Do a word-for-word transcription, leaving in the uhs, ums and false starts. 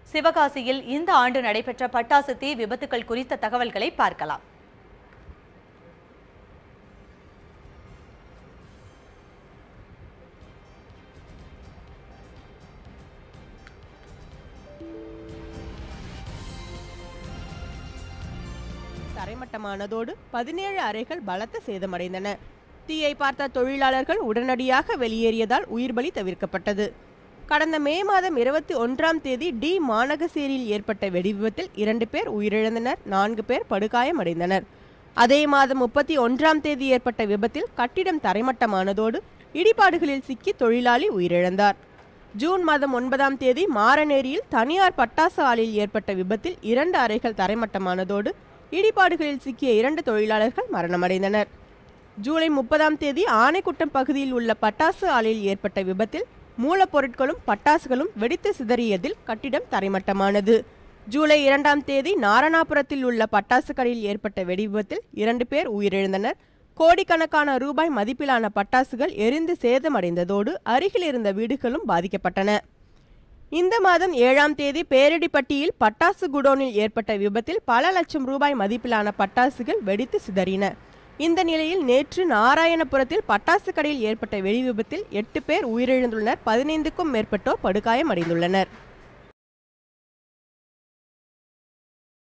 சிவகாசியில் இந்த ஆண்டு நடைபெற்ற பட்டாசு தீ விபத்துகள் குறித்த தகவல்களை பார்க்கலாம். தரைமட்டமானதோடு பதினேழு அறைகள் பலத்த சேதமடைந்தன. தீயை பார்த்த தொழிலாளர்கள் உடனடியாக வெளியேறியதால் உயிர்பலி தவிர்க்கப்பட்டது. கடந்த மே மாதம் இருபத்தி ஒன்றாம் தேதி டி மாநகசேரியில் ஏற்பட்ட வெடி விபத்தில் இரண்டு பேர் உயிரிழந்தனர், நான்கு பேர் படுகாயமடைந்தனர். அதே மாதம் முப்பத்தி ஒன்றாம் தேதி ஏற்பட்ட விபத்தில் கட்டிடம் தரைமட்டமானதோடு இடிபாடுகளில் சிக்கி தொழிலாளி உயிரிழந்தார். ஜூன் மாதம் ஒன்பதாம் தேதி மாரநேரியில் தனியார் பட்டாசு ஆலையில் ஏற்பட்ட விபத்தில் இரண்டு அறைகள் தரைமட்டமானதோடு இடிபாடுகளில் சிக்கிய இரண்டு தொழிலாளர்கள் மரணமடைந்தனர். ஜூலை முப்பதாம் தேதி ஆனைக்குட்டம் பகுதியில் உள்ள பட்டாசு ஆலையில் ஏற்பட்ட விபத்தில் மூலப்பொருட்களும் பட்டாசுகளும் வெடித்து சிதறியதில் கட்டிடம் தரைமட்டமானது. ஜூலை இரண்டாம் தேதி நாரணாபுரத்தில் உள்ள பட்டாசு கடையில் ஏற்பட்ட வெடி விபத்தில் இரண்டு பேர் உயிரிழந்தனர். கோடிக்கணக்கான ரூபாய் மதிப்பிலான பட்டாசுகள் எரிந்து சேதமடைந்ததோடு அருகில் இருந்த வீடுகளும் பாதிக்கப்பட்டன. இந்த மாதம் ஏழாம் தேதி பேரடிப்பட்டியில் பட்டாசு குடோனில் ஏற்பட்ட விபத்தில் பல லட்சம் ரூபாய் மதிப்பிலான பட்டாசுகள் வெடித்து சிதறின. இந்த நிலையில் நேற்று நாராயணபுரத்தில் பட்டாசு கடையில் ஏற்பட்ட வெடி விபத்தில் எட்டு பேர் உயிரிழந்துள்ளனர், பதினைந்துக்கும் மேற்பட்டோர் படுகாயம் அடைந்துள்ளனர்.